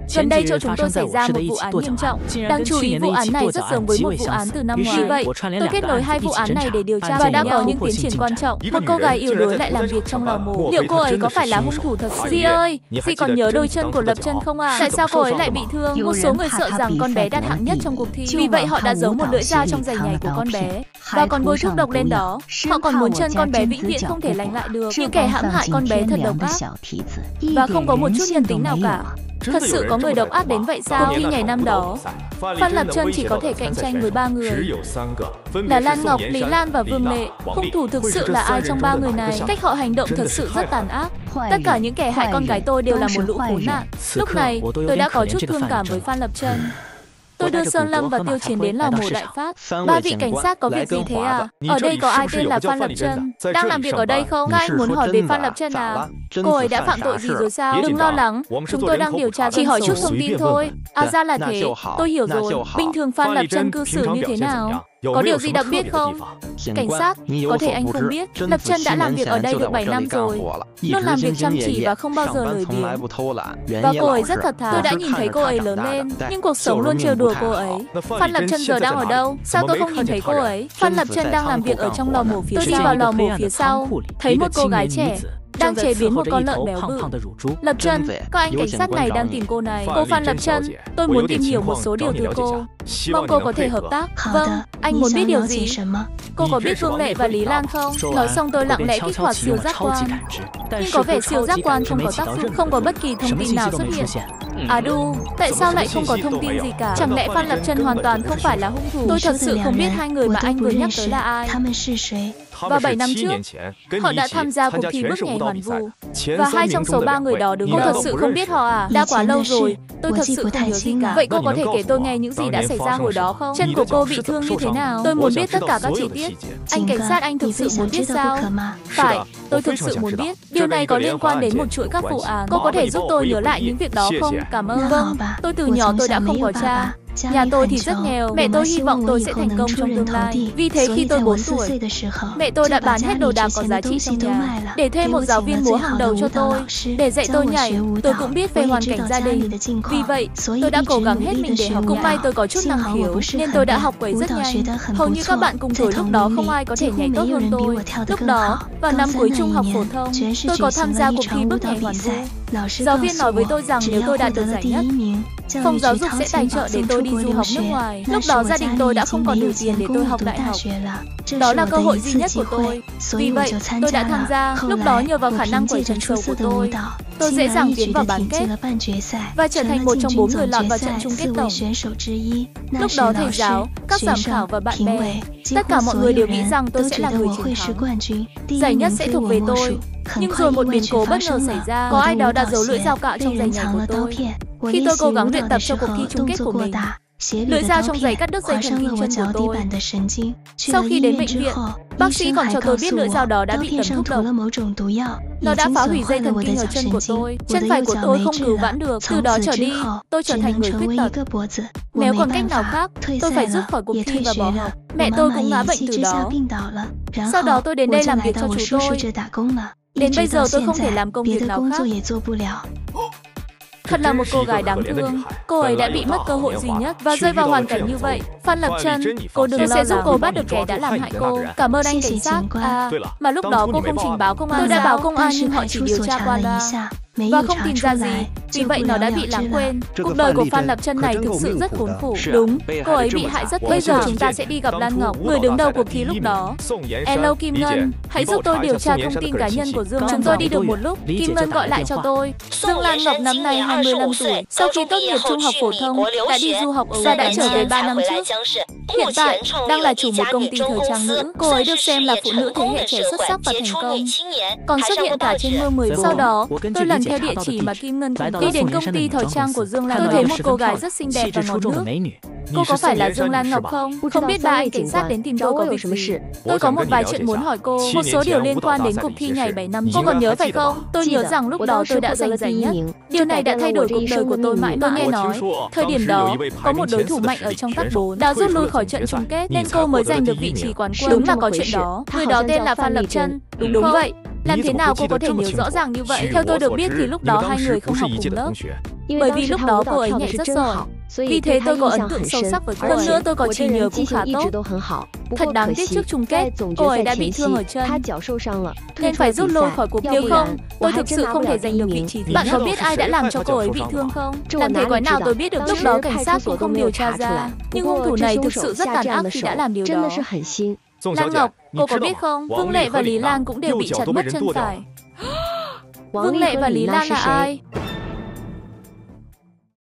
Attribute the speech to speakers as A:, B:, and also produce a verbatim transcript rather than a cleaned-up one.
A: Gần đây chỗ chúng tôi xảy ra một vụ án nghiêm trọng. Đáng chú ý vụ án này rất giống với một vụ án từ năm ngoái. Vì vậy, tôi kết nối hai vụ án này để điều tra và đã có những tiến triển quan trọng. Một cô gái yếu đuối lại làm việc trong lò mổ. Liệu cô ấy có phải là hung thủ thật sự? Di ơi, Di còn nhớ đôi chân của Lập Chân không à? Tại sao cô ấy lại bị thương? Một số người sợ rằng con bé đạt hạng nhất trong cuộc thi. Vì vậy họ đã giấu một lưỡi dao trong giày nhảy của con bé và còn bôi thuốc độc lên đó. Họ còn muốn chân con bé vĩnh viễn không thể lành lại được. Những kẻ hãm hại con bé thật độc ác và không có một chút nhân tính nào cả. Thật sự có người độc ác đến vậy sao? Cuộc thi nhảy năm đó, Phan Lập Chân chỉ có thể cạnh tranh với ba người là Lan Ngọc, Lý Lan và Vương Lệ. Hung thủ thực sự là ai trong ba người này? Cách họ hành động thật sự rất tàn ác. Tất cả những kẻ hại con gái tôi đều là một lũ khốn nạn. Lúc này, tôi đã có chút thương cảm với Phan Lập Chân. Tôi đưa Sơn Lâm và Tiêu Chiến đến lò mổ Đại Phát. Ba vị cảnh sát có việc gì thế à? Ở đây có ai tên là Phan Lập Chân đang làm việc ở đây không? Các anh muốn hỏi về Phan Lập Chân à? Cô ấy đã phạm tội gì rồi sao? Đừng lo lắng, chúng tôi đang điều tra, chỉ hỏi chút thông tin thôi. À ra là thế, tôi hiểu rồi. Bình thường Phan Lập Chân cư xử như thế nào? Có điều gì đặc biệt không? Cảnh sát, có thể anh không biết, Lập Chân đã làm việc ở đây được bảy năm rồi. Luôn làm việc chăm chỉ và không bao giờ lười biếng. Và cô ấy rất thật thà. Tôi đã nhìn thấy cô ấy lớn lên, nhưng cuộc sống luôn trêu đùa cô ấy. Phan Lập Chân giờ đang ở đâu? Sao tôi không nhìn thấy cô ấy? Phan Lập Chân đang làm việc ở trong lò mổ phía sau. Tôi đi vào lò mổ phía sau, thấy một cô gái trẻ đang chế biến một con lợn béo bự. Lập Chân, các anh cảnh sát này đang tìm cô này. Cô Phan Lập Chân, tôi muốn tìm hiểu một số điều từ cô. Mong cô có thể hợp tác. Vâng, anh muốn biết điều gì? Cô có biết Vương Lệ và Lý Lan không? Nói xong tôi lặng lẽ kích hoạt siêu giác quan. Nhưng có vẻ siêu giác quan không có tác dụng, không có bất kỳ thông tin nào xuất hiện. À đu, tại sao lại không có thông tin gì cả? Chẳng lẽ Phan Lập Chân hoàn toàn không phải là hung thủ? Tôi thật sự không biết hai người mà anh vừa nhắc tới là ai. Vào bảy năm trước, họ đã tham gia cuộc thi bước nhảy hoàn vũ. Và hai trong số ba người đó đứng cô thật sự không biết họ à? Đã quá lâu rồi, tôi thật sự không nhớ gì cả. Vậy cô có thể kể tôi nghe những gì đã xảy ra hồi đó không? Chân của cô bị thương như thế nào? Tôi muốn biết tất cả các chi tiết. Anh cảnh sát, anh thực sự muốn biết sao? Phải, tôi thực sự muốn biết. Điều này có liên quan đến một chuỗi các vụ án. Cô có thể giúp tôi nhớ lại những việc đó không? Cảm ơn. Vâng, tôi từ nhỏ tôi đã không có cha. Nhà tôi thì rất nghèo, mẹ tôi hy vọng tôi sẽ thành công trong tương lai. Vì thế khi tôi bốn tuổi, mẹ tôi đã bán hết đồ đạc có giá trị trong nhà để thuê một giáo viên múa hàng đầu cho tôi, để dạy tôi nhảy. Tôi cũng biết về hoàn cảnh gia đình. Vì vậy, tôi đã cố gắng hết mình để học. Cũng may tôi có chút năng khiếu, nên tôi đã học quấy rất nhanh. Hầu như các bạn cùng tuổi lúc đó không ai có thể nhảy tốt hơn tôi. Lúc đó, vào năm cuối trung học phổ thông, tôi có tham gia cuộc thi bước nhảy hoàn vũ. Giáo viên nói với tôi rằng nếu tôi đạt được giải nhất, phòng giáo dục sẽ tài trợ để tôi đi du học nước ngoài. Lúc đó gia đình tôi đã không còn đủ tiền để tôi học đại học. Đó là cơ hội duy nhất của tôi. Vì vậy, tôi đã tham gia. Lúc đó nhờ vào khả năng quẩy trần sầu của tôi, tôi dễ dàng tiến vào bán kết và trở thành một trong bốn người lọt vào trận chung kết tổng. Lúc đó thầy giáo, các giám khảo và bạn bè, tất cả mọi người đều nghĩ rằng tôi sẽ là người chiến thắng. Giải nhất sẽ thuộc về tôi. Nhưng rồi một biến cố bất ngờ xảy ra. Có ai đó đã giấu lưỡi dao cạo trong giày nhảy của tôi. Khi tôi cố gắng luyện tập cho cuộc thi chung kết của mình, lưỡi dao trong giày cắt đứt dây thần kinh chân của tôi. Sau khi đến bệnh viện, bác sĩ còn cho tôi biết lưỡi dao đó đã bị tẩm thuốc độc. Nó đã phá hủy dây thần kinh ở chân của tôi. Chân phải của tôi không cứu vãn được. Từ đó trở đi, tôi trở thành người khuyết tật. Nếu còn cách nào khác, tôi phải rút khỏi cuộc thi và bỏ học. Mẹ tôi cũng ngã bệnh từ đó. Sau đó tôi đến đây làm việc cho chú tôi. Đến bây giờ tôi không thể làm công việc nào khác. Thật là một cô gái đáng thương. Cô ấy đã bị mất cơ hội duy nhất và rơi vào hoàn cảnh như vậy. Phan Lập Chân, cô đừng lo lắng, sẽ giúp cô bắt được kẻ đã làm hại cô. Cảm ơn anh cảnh sát. À, mà lúc đó cô không trình báo công an. Tôi đã báo công an nhưng họ chỉ điều tra qua loa và không tìm ra gì. Vì vậy nó đã bị lãng quên. Cuộc đời của Phan Lập Chân này thực sự rất khốn khổ. Đúng, cô ấy bị hại rất. Bây giờ chúng ta sẽ đi gặp Lan Ngọc, người đứng đầu cuộc thi lúc đó. Hello Kim Ngân, hãy giúp tôi điều tra thông tin cá nhân của Dương. Chúng tôi đi được một lúc, Kim Ngân gọi lại cho tôi. Dương Lan Ngọc năm nay hai mươi lăm tuổi, sau khi tốt nghiệp trung học phổ thông đã đi du học và đã trở về ba năm trước. Hiện tại đang là chủ một công ty thời trang nữ. Cô ấy được xem là phụ nữ thế hệ trẻ xuất sắc và thành công, còn xuất hiện cả trên Mưa mười bốn. Sau đó, tôi lần theo địa chỉ mà Kim Ngân cung cấp. Đi đến công ty thời trang của Dương Lan Ngọc, tôi thấy một cô gái rất xinh đẹp và ngọt nước. Cô có phải là Dương Lan Ngọc không? Không biết ba anh cảnh sát đến tìm tôi có việc gì. Tôi có một vài chuyện muốn hỏi cô, một số điều liên quan đến cuộc thi nhảy bảy năm. Cô còn nhớ phải không? Tôi nhớ rằng lúc đó tôi đã giành giải nhất. Điều này đã thay đổi cuộc đời của tôi mãi mãi. Tôi nghe nói, thời điểm đó, có một đối thủ mạnh ở trong top bốn đã rút lui khỏi trận chung kết nên cô mới giành được vị trí quán quân. Đúng là có chuyện đó. Người đó tên là Phan Lập Chân. Đúng, đúng vậy. Làm thế nào cô có thể nhớ rõ ràng như vậy? Theo tôi được biết thì lúc đó hai người không học cùng lớp. Bởi vì lúc đó cô ấy nhảy rất giỏi. Vì thế tôi có ấn tượng sâu sắc với cô ấy. Hơn nữa tôi có trí nhớ cũng khá tốt. Thật đáng tiếc trước chung kết, cô ấy đã bị thương ở chân nên phải rút lui khỏi cuộc. Nếu không, tôi thực sự không thể giành được vị trí. Bạn có biết ai đã làm cho cô ấy bị thương không? Làm thế quái nào tôi biết được. Lúc đó cảnh sát cũng không điều tra ra. Nhưng hung thủ này thực sự rất tàn ác khi đã làm điều đó. Lan Ngọc, cô có biết không? Vương Lệ và Lý Lan cũng đều bị chặt mất chân phải. Vương Lệ và Lý Lan là ai?